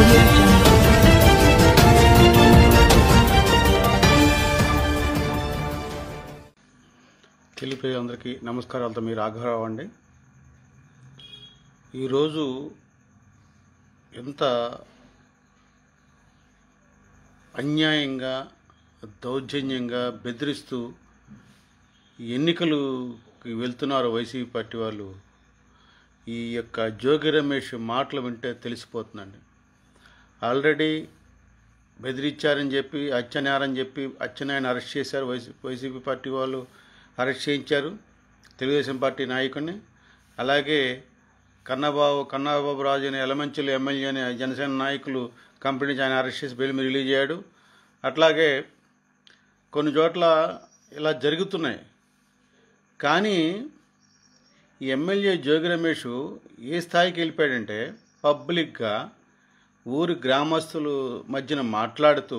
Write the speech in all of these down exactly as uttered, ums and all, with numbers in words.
audio jungle. తెలిపే అందరికీ నమస్కారాలతో మీ రాఘవరావు అండి. ఈరోజు ఎంత అన్యాయంగా దౌర్జన్యంగా బెదిరిస్తూ ఎన్నికలుకి వెళ్తున్నారు వైసీపీ పార్టీ వాళ్ళు. ఈ యొక్క జోగి రమేష్ మాటలు వింటే తెలిసిపోతుందండి. ఆల్రెడీ బెదిరించారని చెప్పి అచ్చెన్నారని చెప్పి అచ్చెన్నాయని అరెస్ట్ చేశారు. వైసీ వైసీపీ పార్టీ వాళ్ళు అరెస్ట్ చేయించారు తెలుగుదేశం పార్టీ నాయకుడిని. అలాగే కన్నబాబు కన్నబాబు రాజు అనే ఎలమంచిలి ఎమ్మెల్యే అనే జనసేన నాయకులు కంపెనీ నుంచి ఆయన అరెస్ట్ చేసి బెయిల్ మీద రిలీజ్ అయ్యాడు. అట్లాగే కొన్ని చోట్ల ఇలా జరుగుతున్నాయి. కానీ ఈ ఎమ్మెల్యే జోగి రమేష్ ఏ స్థాయికి వెళ్ళిపోయాడంటే పబ్లిక్గా ఊరి గ్రామస్తులు మధ్యన మాట్లాడుతూ,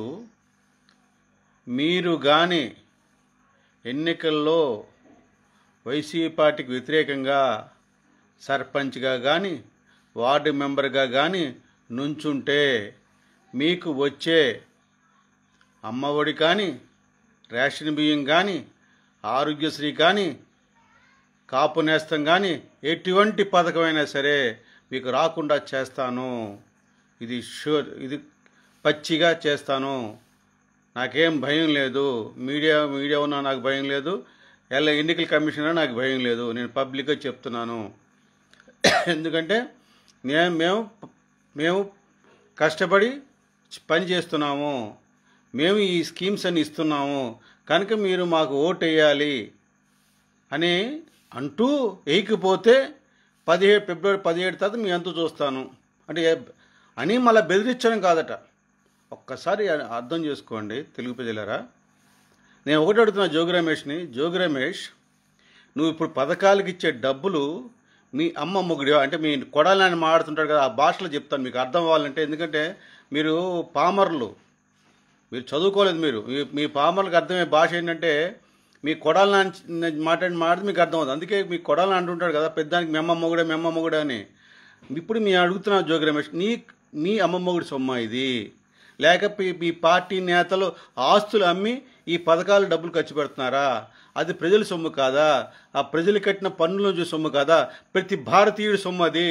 మీరు కానీ ఎన్నికల్లో వైసీపీ పార్టీకి వ్యతిరేకంగా సర్పంచ్గా కానీ వార్డు మెంబర్గా కానీ నుంచుంటే మీకు వచ్చే అమ్మఒడి కానీ రేషన్ బియ్యం కానీ ఆరోగ్యశ్రీ కానీ కాపు నేస్తం కానీ ఎటువంటి పథకమైనా సరే మీకు రాకుండా చేస్తాను, ఇది షూర్, ఇది పచ్చిగా చేస్తాను, నాకేం భయం లేదు, మీడియా మీడియా ఉన్నా నాకు భయం లేదు, ఎలా ఎన్నికల కమిషనర్ నాకు భయం లేదు, నేను పబ్లిక్గా చెప్తున్నాను. ఎందుకంటే నేను మేము మేము కష్టపడి పని చేస్తున్నాము, మేము ఈ స్కీమ్స్ అన్ని ఇస్తున్నాము, కనుక మీరు మాకు ఓటు వేయాలి అని అంటూ వేయకపోతే పదిహేడు ఫిబ్రవరి పదిహేడు తర్వాత మీ అంతా చూస్తాను అంటే అని మళ్ళీ బెదిరించడం కాదట. ఒక్కసారి అర్థం చేసుకోండి తెలుగు ప్రజలారా. నేను ఒకటి అడుగుతున్నా జోగి రమేష్ని, జోగి రమేష్ నువ్వు ఇప్పుడు పథకాలకు ఇచ్చే డబ్బులు మీ అమ్మ మొగుడి అంటే మీ కొడాలని మాట్లాడుతుంటాడు కదా, ఆ భాషలో చెప్తాను మీకు అర్థం అవ్వాలంటే. ఎందుకంటే మీరు పామర్లు, మీరు చదువుకోలేదు, మీరు మీ పామర్లకు అర్థమయ్యే భాష ఏంటంటే మీ కొడాలని మాట్లాడి మాట్లాడితే మీకు అర్థం అవుతుంది. అందుకే మీ కొడాలని అంటుంటాడు కదా పెద్దానికి మీ అమ్మ మొగుడే మీ అమ్మ మొగుడే అని. ఇప్పుడు మీ అడుగుతున్నా జోగి రమేష్, నీ మీ అమ్మ మొగుడి సొమ్మ ఇది, లేకపోతే మీ పార్టీ నేతలు ఆస్తులు అమ్మి ఈ పథకాలు డబ్బులు ఖర్చు పెడుతున్నారా? అది ప్రజల సొమ్ము కాదా? ఆ ప్రజలు కట్టిన పన్నుల నుంచి సొమ్ము కాదా? ప్రతి భారతీయుడి సొమ్ము అది.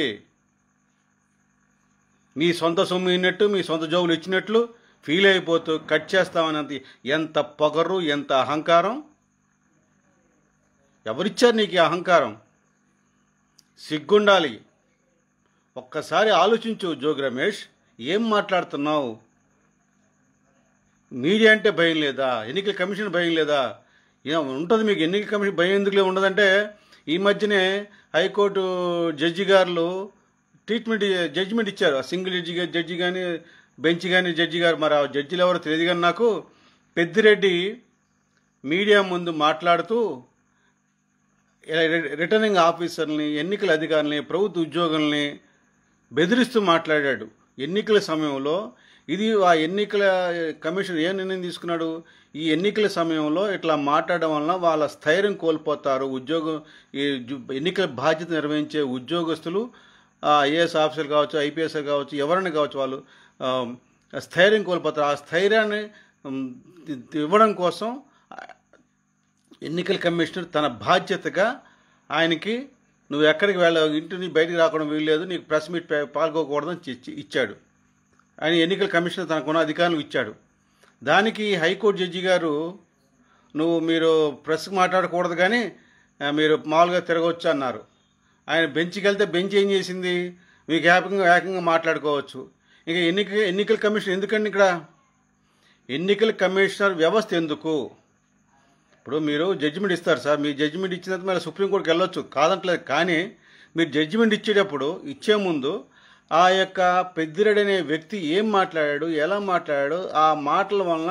మీ సొంత సొమ్ము ఇన్నట్టు మీ సొంత జోబులు ఇచ్చినట్లు ఫీల్ అయిపోతూ కట్ చేస్తామన్నది ఎంత పొగరు, ఎంత అహంకారం! ఎవరిచ్చారు నీకు ఈ అహంకారం? సిగ్గుండాలి. ఒక్కసారి ఆలోచించు జోగి రమేష్, ఏం మాట్లాడుతున్నావు? మీడియా అంటే భయం లేదా? ఎన్నికల కమిషన్ భయం లేదా? ఉంటుంది మీకు. ఎన్నికల కమిషన్ భయం ఎందుకులే ఉండదంటే, ఈ మధ్యనే హైకోర్టు జడ్జి గారు ట్రీట్మెంట్ జడ్జిమెంట్ ఇచ్చారు. సింగిల్ జడ్జి జడ్జి కానీ బెంచ్ కానీ జడ్జి గారు, మరి ఆ జడ్జిలు ఎవరో తెలియదు కానీ నాకు, పెద్దిరెడ్డి మీడియా ముందు మాట్లాడుతూ రిటర్నింగ్ ఆఫీసర్ని, ఎన్నికల అధికారులని, ప్రభుత్వ ఉద్యోగుల్ని బెదిరిస్తూ మాట్లాడాడు ఎన్నికల సమయంలో. ఇది ఆ ఎన్నికల కమిషన్ ఏ నిర్ణయం తీసుకున్నాడు? ఈ ఎన్నికల సమయంలో ఇట్లా మాట్లాడడం వలన వాళ్ళ స్థైర్యం కోల్పోతారు. ఉద్యోగం ఈ ఎన్నికల బాధ్యత నిర్వహించే ఉద్యోగస్తులు, ఐఏఎస్ ఆఫీసర్లు కావచ్చు, ఐపీఎస్ కావచ్చు, ఎవరైనా కావచ్చు, వాళ్ళు స్థైర్యం కోల్పోతారు. ఆ స్థైర్యాన్ని ఇవ్వడం కోసం ఎన్నికల కమిషనర్ తన బాధ్యతగా ఆయనకి నువ్వు ఎక్కడికి వెళ్ళ ఇంటిని బయటికి రాకుండా వీల్లేదు, నీకు ప్రెస్ మీట్ పాల్గొకూడదని ఇచ్చాడు. ఆయన ఎన్నికల కమిషనర్ తనకున్న అధికారులు ఇచ్చాడు. దానికి హైకోర్టు జడ్జి గారు, నువ్వు మీరు ప్రెస్కి మాట్లాడకూడదు కానీ మీరు మామూలుగా తిరగవచ్చు అన్నారు. ఆయన బెంచ్కి వెళ్తే బెంచ్ ఏం చేసింది? మీకు ఏకంగా ఏకంగా మాట్లాడుకోవచ్చు. ఇక ఎన్నిక ఎన్నికల కమిషన్ ఎందుకండి ఇక్కడ? ఎన్నికల కమిషనర్ వ్యవస్థ ఎందుకు? ఇప్పుడు మీరు జడ్జిమెంట్ ఇస్తారు సార్, మీ జడ్జిమెంట్ ఇచ్చిన తర్వాత మళ్ళీ సుప్రీంకోర్టుకి వెళ్ళొచ్చు, కాదంటలేదు. కానీ మీరు జడ్జిమెంట్ ఇచ్చేటప్పుడు ఇచ్చే ముందు ఆ యొక్క పెద్దిరెడ్డి అనే వ్యక్తి ఏం మాట్లాడాడు, ఎలా మాట్లాడాడు, ఆ మాటల వలన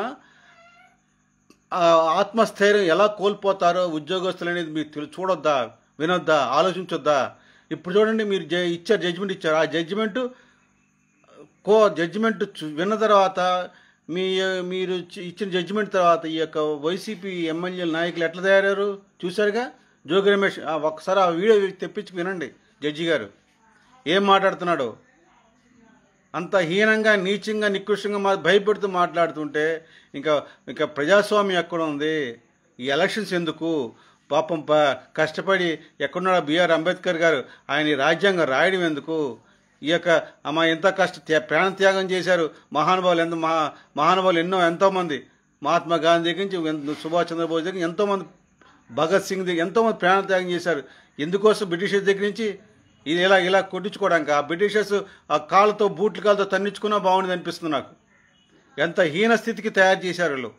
ఆత్మస్థైర్యం ఎలా కోల్పోతారో ఉద్యోగస్తులు అనేది మీరు చూడొద్దా, వినొద్దా, ఆలోచించొద్దా? ఇప్పుడు చూడండి, మీరు జ ఇచ్చారు జడ్జిమెంట్ ఇచ్చారు. ఆ జడ్జిమెంట్ కో జడ్జిమెంట్ విన్న తర్వాత మీ మీరు ఇచ్చిన జడ్జిమెంట్ తర్వాత ఈ యొక్క వైసీపీ ఎమ్మెల్యేల నాయకులు ఎట్లా తయారయ్యారు చూశారుగా. జోగి రమేష్ ఒక్కసారి ఆ వీడియో తెప్పించి వినండి జడ్జి గారు ఏం మాట్లాడుతున్నాడు. అంత హీనంగా నీచంగా నికృష్టంగా మా భయపెడుతూ మాట్లాడుతుంటే ఇంకా ఇంకా ప్రజాస్వామ్యం ఎక్కడ ఉంది? ఈ ఎలక్షన్స్ ఎందుకు? పాపం ప కష్టపడి ఎక్కడున్నాడు బిఆర్ అంబేద్కర్ గారు, ఆయన ఈ రాజ్యాంగం రాయడం ఎందుకు? ఈ యొక్క అమ్మ ఎంత కష్ట ప్రాణ త్యాగం చేశారు మహానుభావులు, ఎంత మహా మహానుభావులు ఎన్నో ఎంతోమంది, మహాత్మా గాంధీ దగ్గర నుంచి సుభాష్ చంద్రబోస్ దగ్గర ఎంతోమంది, భగత్ సింగ్ దగ్గర ఎంతోమంది ప్రాణ త్యాగం చేశారు. ఎందుకోసం? బ్రిటిషర్స్ దగ్గర నుంచి ఇది ఇలా ఇలా కొట్టించుకోవడానికి. ఆ బ్రిటిషర్స్ ఆ కాళ్ళతో బూట్ల కాళ్ళతో తన్నించుకున్నా బాగుండేది అనిపిస్తుంది నాకు. ఎంత హీన స్థితికి తయారు చేశారు వాళ్ళు.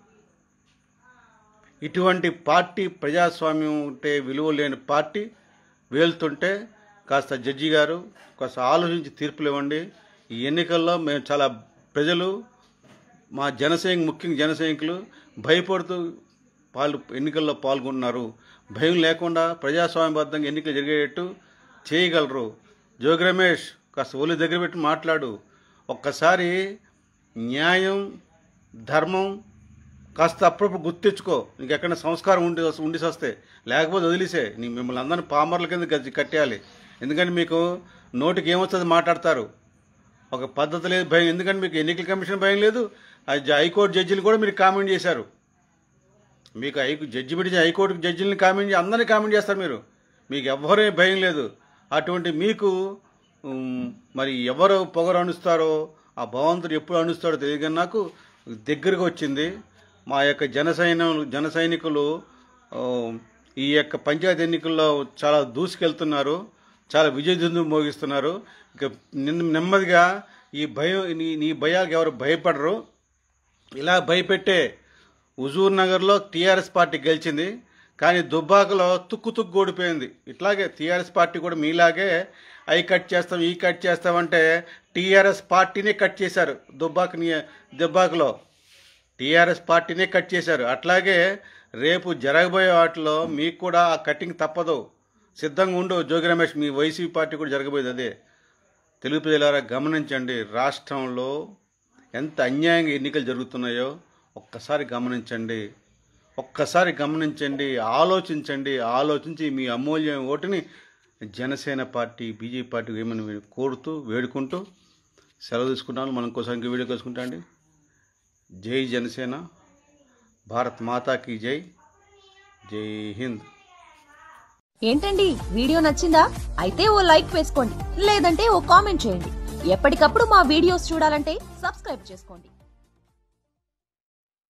ఇటువంటి పార్టీ, ప్రజాస్వామ్యం ఉంటే విలువ లేని పార్టీ వేలుతుంటే కాస్త జడ్జి గారు కాస్త ఆలోచించి తీర్పులు ఇవ్వండి. ఈ ఎన్నికల్లో మేము చాలా ప్రజలు, మా జనసైనికులు, ముఖ్యంగా జనసైనికులు భయపడుతూ పాలు ఎన్నికల్లో పాల్గొన్నారు. భయం లేకుండా ప్రజాస్వామ్యబద్ధంగా ఎన్నికలు జరిగేటట్టు చేయగలరు. జోగి రమేష్ కాస్త ఒళ్ళు దగ్గర పెట్టి మాట్లాడు. ఒక్కసారి న్యాయం, ధర్మం కాస్త అప్పుడప్పుడు గుర్తించుకో. ఇంకెక్కడ సంస్కారం ఉండి ఉండి వస్తే, లేకపోతే వదిలేసే. నీ మిమ్మల్ని అందరినీ పామర్ల కింద గజ్జి కట్టేయాలి. ఎందుకంటే మీకు నోటికి ఏమొస్తుంది మాట్లాడతారు. ఒక పద్ధతి లేదు, భయం. ఎందుకంటే మీకు ఎన్నికల కమిషన్ భయం లేదు. హైకోర్టు జడ్జిలు కూడా మీరు కామెంట్ చేశారు. మీకు హై జడ్జి పెట్టి హైకోర్టు జడ్జిలని కామెంట్ అందరినీ కామెంట్ చేస్తారు మీరు. మీకు ఎవరే భయం లేదు. అటువంటి మీకు మరి ఎవరు పొగరు అనుస్తారో, ఆ భగవంతుడు ఎప్పుడు అనుస్తాడో తెలియదు. కానీ నాకు దగ్గరకు వచ్చింది. మా యొక్క జన సైన్యం జన సైనికులు ఈ యొక్క పంచాయతీ ఎన్నికల్లో చాలా దూసుకెళ్తున్నారు, చాలా విజయదుందు మోగిస్తున్నారు. ఇక నెమ్మదిగా ఈ భయం నీ నీ భయాలకు ఎవరు భయపడరు. ఇలా భయపెట్టే హుజూర్ నగర్లో టీఆర్ఎస్ పార్టీ గెలిచింది, కానీ దుబ్బాకలో తుక్కు తుక్కు ఓడిపోయింది. ఇట్లాగే టీఆర్ఎస్ పార్టీ కూడా మీలాగే ఐ కట్ చేస్తాం, ఈ కట్ చేస్తామంటే టీఆర్ఎస్ పార్టీనే కట్ చేశారు. దుబ్బాక దుబ్బాకలో టీఆర్ఎస్ పార్టీనే కట్ చేశారు. అట్లాగే రేపు జరగబోయే వాటిలో మీకు కూడా ఆ కటింగ్ తప్పదు. సిద్ధంగా ఉండు జోగి రమేష్. మీ వైసీపీ పార్టీ కూడా జరగబోయేది అదే. తెలుగు ప్రజలారా గమనించండి. రాష్ట్రంలో ఎంత అన్యాయంగా ఎన్నికలు జరుగుతున్నాయో ఒక్కసారి గమనించండి. ఒక్కసారి గమనించండి, ఆలోచించండి. ఆలోచించి మీ అమూల్యమైన ఓటుని జనసేన పార్టీ, బీజేపీ పార్టీ ఏమని కోరుతూ వేడుకుంటూ సెలవు తీసుకుంటాను. మనం కోసం ఇంకో వీడియో కలుసుకుంటా అండి. జై జనసేన, భారత్ మాతాకి జై, జై హింద్. ఏంటండి వీడియో నచ్చిందా? అయితే ఓ లైక్ వేసుకోండి, లేదంటే ఓ కామెంట్ చేయండి. ఎప్పటికప్పుడు మా వీడియోస్ చూడాలంటే సబ్స్క్రైబ్ చేసుకోండి.